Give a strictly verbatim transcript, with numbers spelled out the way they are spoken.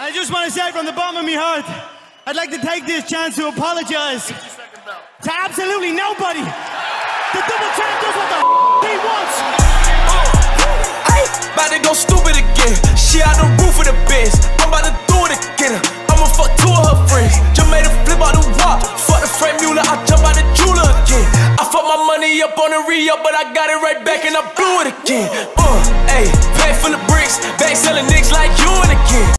I just want to say from the bottom of my heart, I'd like to take this chance to apologize to absolutely nobody. The double champ does what the f he wants. Ay, about to go stupid again. She out the roof of the biz. I'm about to do it again. I'ma fuck two of her friends. Just made a flip out the rock. Fuck the Frank Mueller, I jump out the jeweler again. I fuck my money up on the re-up, but I got it right back and I blew it again. Uh, ayy, bag full of bricks, bag selling nicks like you and again.